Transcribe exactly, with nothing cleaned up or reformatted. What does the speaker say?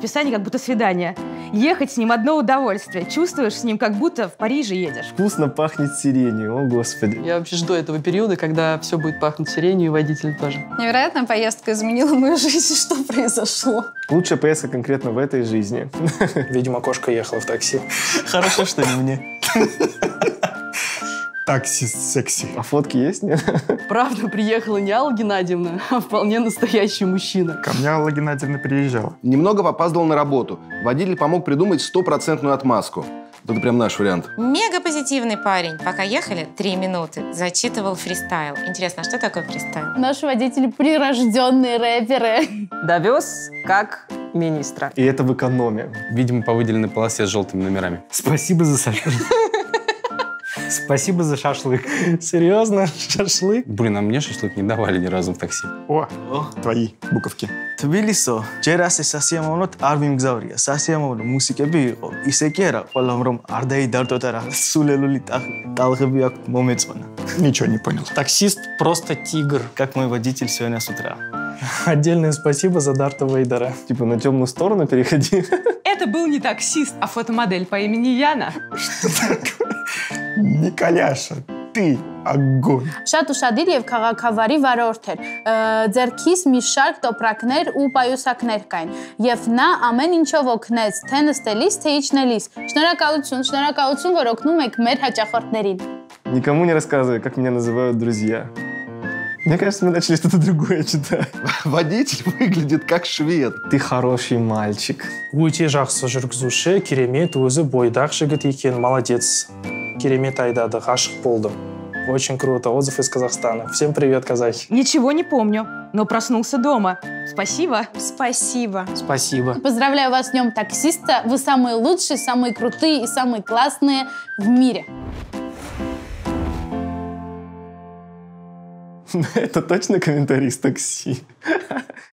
описание как будто свидание. Ехать с ним одно удовольствие. Чувствуешь с ним, как будто в Париже едешь. Вкусно пахнет сиренью, о господи. Я вообще жду этого периода, когда все будет пахнуть сиренью, и водитель тоже. Невероятная поездка изменила мою жизнь. Что произошло? Лучшая поездка конкретно в этой жизни. Видимо, кошка ехала в такси. Хорошо, что не мне. Таксист секси. А фотки есть, нет? Правда, приехала не Алла Геннадьевна, а вполне настоящий мужчина. Ко мне Алла Геннадьевна приезжала. Немного попаздывал на работу. Водитель помог придумать стопроцентную отмазку. Это прям наш вариант. Мега позитивный парень. Пока ехали три минуты, зачитывал фристайл. Интересно, а что такое фристайл? Наши водители прирожденные рэперы. Довез как министра. И это в экономе. Видимо, по выделенной полосе с желтыми номерами. Спасибо за шашлык. Спасибо за шашлык. Серьезно? Шашлык? Блин, а мне шашлык не давали ни разу в такси. О, твои буковки. თბილისო, ჯერ ასე სასიამოვნოთ არ მიმგზავრია. სასიამოვნო მუსიკები იყო. ისე კი არა, ყველამ რომ არ დაიდარტო და რა სულელული ტალღები აქვს მომეწონა. Ничего не понял. Таксист просто тигр. Как мой водитель сегодня с утра. Отдельное спасибо за Дарта Вейдера. Типа на темную сторону переходи. Это был не таксист, а фотомодель по имени Яна. Николяша, ты огонь. Շատ ուշադիր եւ քաղաքավարի վարորդ էր։ Ձերքիս մի շարք տոպրակներ ու պայուսակներ կային։ Եվ նա ամեն ինչով օգնեց, թե նստելիս, թե իջնելիս։ Շնորհակալություն, շնորհակալություն, որ օգնում եք մեր հաճախորդներին։ Никому не рассказывай, как меня называют друзья. Мне кажется, мы начали что-то другое читать. Водитель выглядит как швед. Ты хороший мальчик. Өте жақсы жүргізуші, керемет өзі бойдақ жігіт екен, молодец. Керемет айдады, ғашық болдым. Очень круто. Отзыв из Казахстана. Всем привет, казахи. Ничего не помню, но проснулся дома. Спасибо. Спасибо. Спасибо. Поздравляю вас с Днем таксиста. Вы самые лучшие, самые крутые и самые классные в мире. Это точно комментарий с такси?